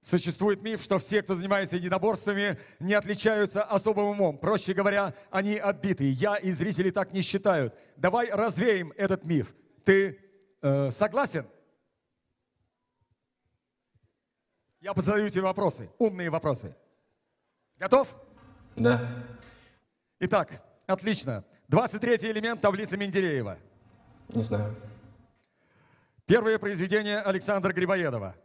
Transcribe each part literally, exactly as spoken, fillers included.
Существует миф, что все, кто занимается единоборствами, не отличаются особым умом. Проще говоря, они отбитые. Я и зрители так не считают. Давай развеем этот миф. Ты э, согласен? Я задаю тебе вопросы, умные вопросы. Готов? Да. Итак, отлично. двадцать третий элемент таблицы Менделеева. Не знаю. Первое произведение Александра Грибоедова.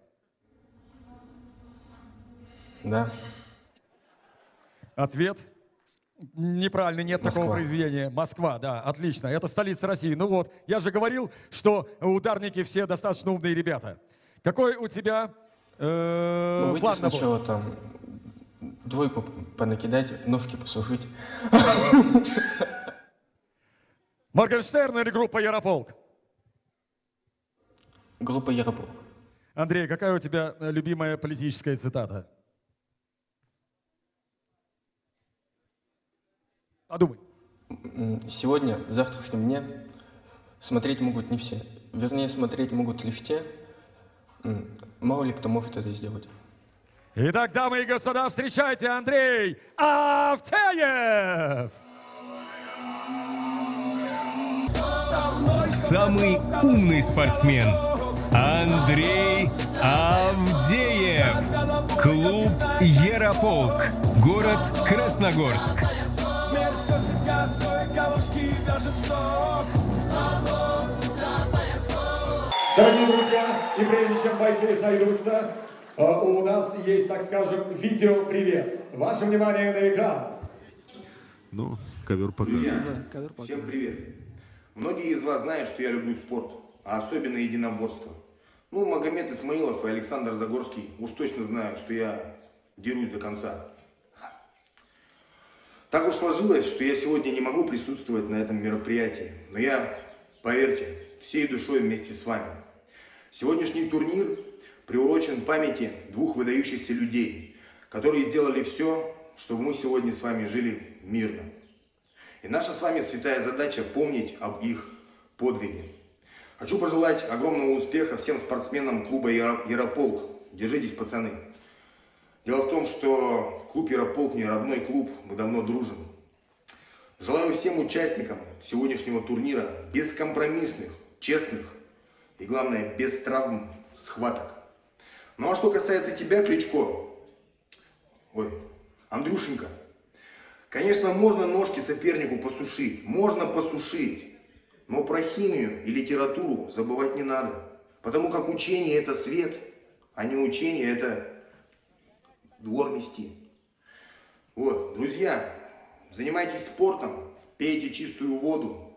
Да. Ответ неправильный, нет Москва. такого произведения. Москва, да, отлично. Это столица России. Ну вот, я же говорил, что ударники все достаточно умные ребята. Какой у тебя э, Ну, выйти план на бой? сначала там двойку понакидать, ножки посушить. Моргенштерн или группа Ярополк? Группа Ярополк. Андрей, какая у тебя э, любимая политическая цитата? Подумай. Сегодня, в завтрашнем дне смотреть могут не все. Вернее, смотреть могут лишь те, мало ли кто может это сделать. Итак, дамы и господа, встречайте Андрей Авдеев! Самый умный спортсмен Андрей Авдеев. Клуб Ярополк. Город Красногорск. Дорогие друзья, и прежде чем бойцы сойдутся, у нас есть, так скажем, видео-привет. Ваше внимание на экран. Ну, ковер пока. Друзья, всем привет. Многие из вас знают, что я люблю спорт, а особенно единоборство. Ну, Магомед Исмаилов и Александр Загорский уж точно знают, что я дерусь до конца. Так уж сложилось, что я сегодня не могу присутствовать на этом мероприятии, но я, поверьте, всей душой вместе с вами. Сегодняшний турнир приурочен памяти двух выдающихся людей, которые сделали все, чтобы мы сегодня с вами жили мирно. И наша с вами святая задача помнить об их подвиге. Хочу пожелать огромного успеха всем спортсменам клуба Ярополк. Держитесь, пацаны. Дело в том, что клуб Ярополк не родной клуб, мы давно дружим. Желаю всем участникам сегодняшнего турнира бескомпромиссных, честных и, главное, без травм, схваток. Ну а что касается тебя, Кличко, ой, Андрюшенька, конечно, можно ножки сопернику посушить, можно посушить, но про химию и литературу забывать не надо, потому как учение это свет, а не учение это двор мести. Вот, друзья, занимайтесь спортом, пейте чистую воду,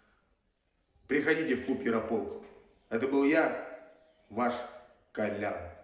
приходите в клуб Ярополк. Это был я, ваш Колян.